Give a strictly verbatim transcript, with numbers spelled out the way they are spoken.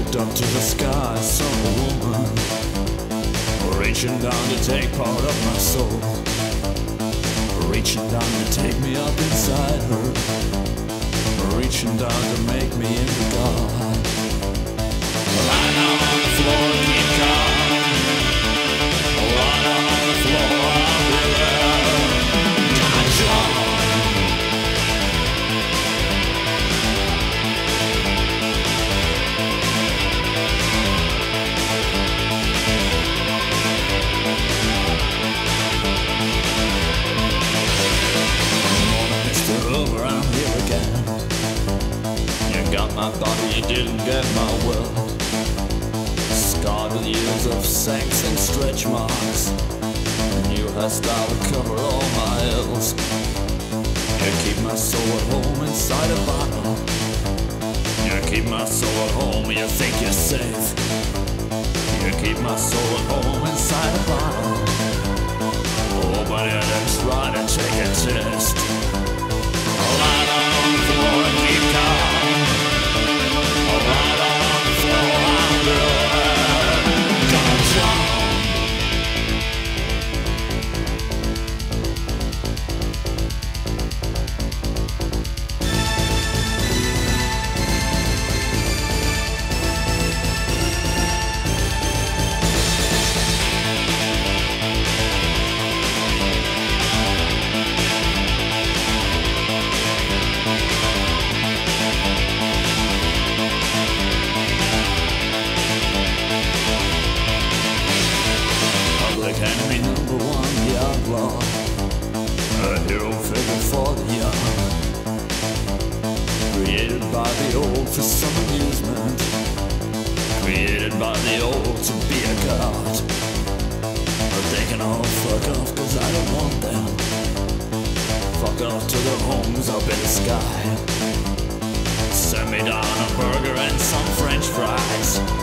looked up to the sky, saw a woman reaching down to take part of my soul, reaching down to take me up inside her, reaching down to make me into God. Lie down on the floor and keep calm. Lie down on the floor, I'll be there. God, John. Around here again. You got my body, you didn't get my will. Scarred with years of sex and stretch marks. A new hairstyle to cover all my ills. You keep my soul at home inside a bottle. You keep my soul at home, you think you're safe. You keep my soul at home inside a bottle. Oh, but you just try to take a test. Lie down on the floor and keep calm. Lie down on the floor, I'm there. God, John. Enemy number one, the outlaw, a hero figure for the young, created by the old for some amusement, created by the old to be a god. But they can all fuck off, cause I don't want them. Fuck off to their homes up in the sky. Send me down a burger and some french fries.